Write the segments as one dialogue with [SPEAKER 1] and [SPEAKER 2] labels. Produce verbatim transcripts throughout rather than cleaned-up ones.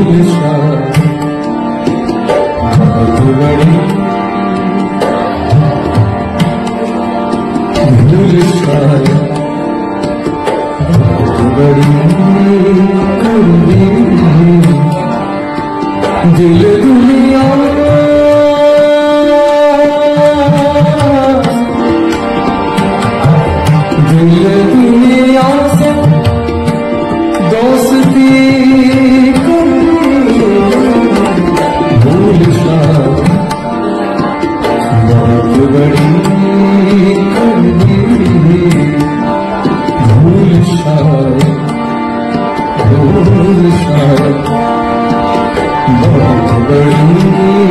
[SPEAKER 1] भूल शायद बहुत बड़ी भूल शायद बहुत बड़ी दिल दुनिया दिल दुनिया से दोस्ती भूल शायद बहुत बड़ी भूल शायद भूल शायद बहुत बड़ी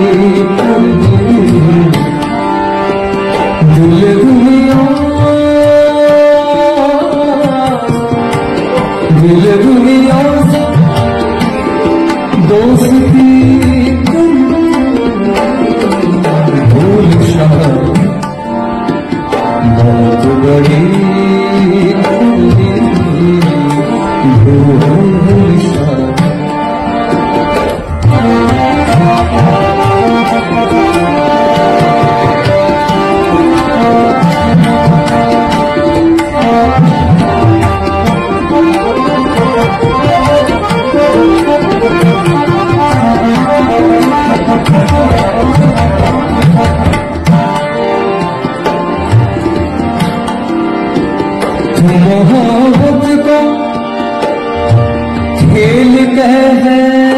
[SPEAKER 1] दिल दुनिया दिल दुनिया से दोस्ती भूल शायद बहुत बड़ी भूल शायद मोहब्बत को खेल कह है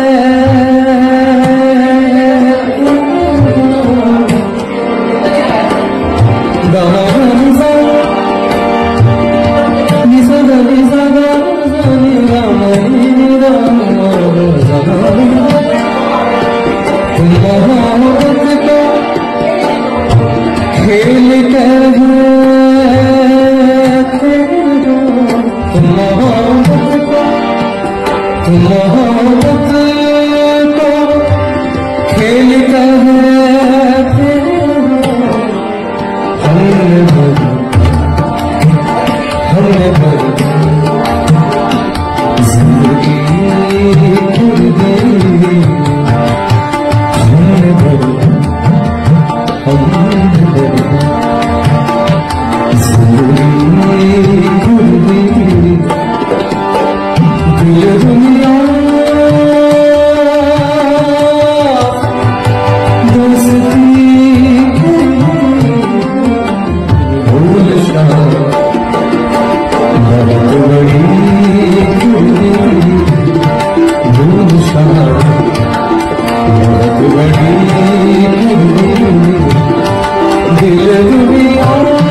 [SPEAKER 1] मोहब्बत को खेल कह है मोहब्बत को खेल कर हमने भरी हमने भरी जिंदगी खुल गई हमने भरी हमने भरी जिंदगी खुल गई दिल दुनिया भूल शायद बहुत बड़ी भूल शायद बहुत बड़ी दिल दुनिया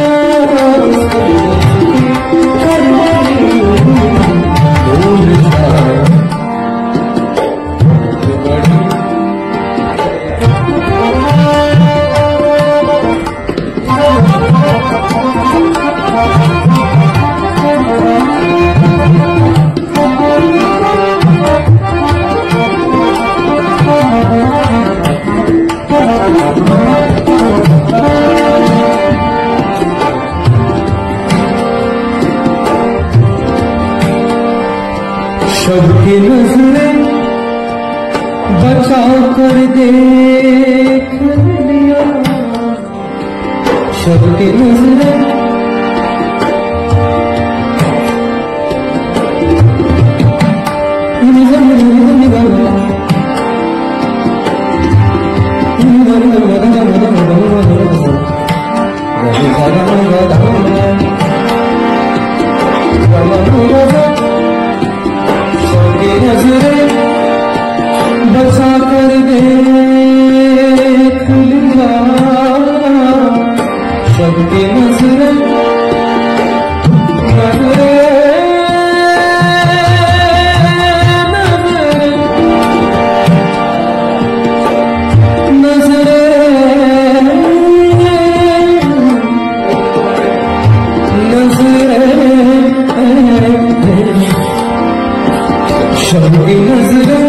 [SPEAKER 1] सबकी नजरें बचा कर देख लिया सबकी नजरें नजरें बचा कर देख लिया सबकी नजरें सबकी नजरें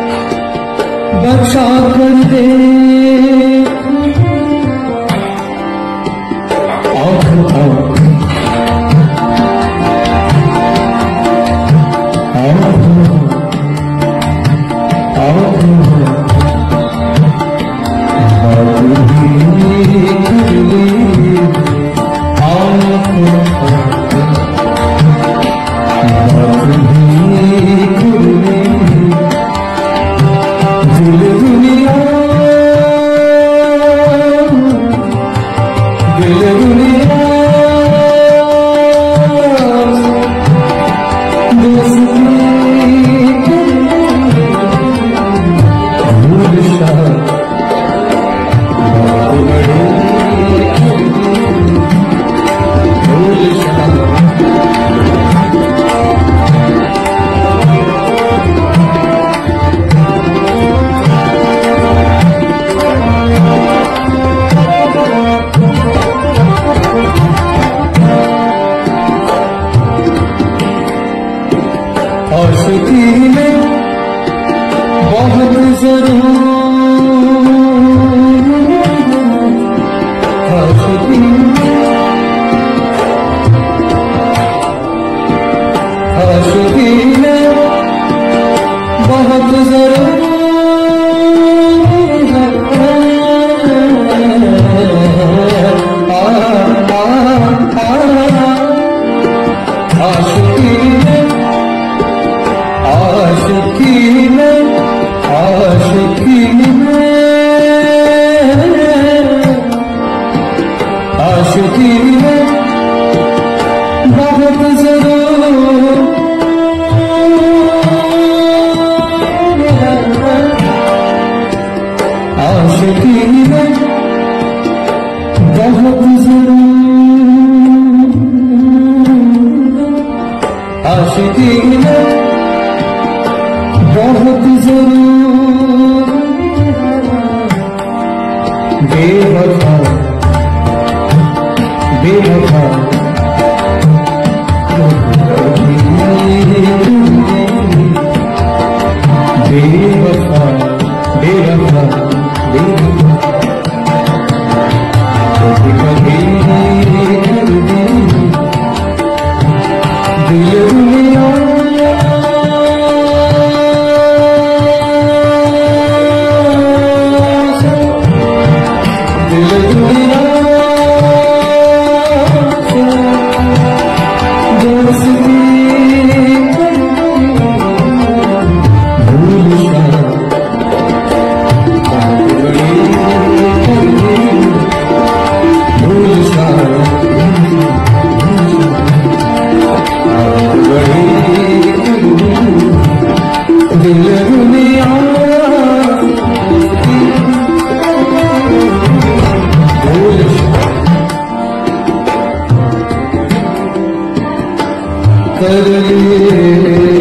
[SPEAKER 1] बचा कर दे आँख आँख आशिकी में बहुत जरूर आशिकी आशिकी में बहुत जरूर आशिकी में आशिकी में आशिकी में आशिकी में बहुत जरूर आशिकी में बहुत जरूर आशिकी में बहुत जरूर बेवफा बेवफा बेवफा बेवफा कभी कर दे दिल दुनिया कर लिए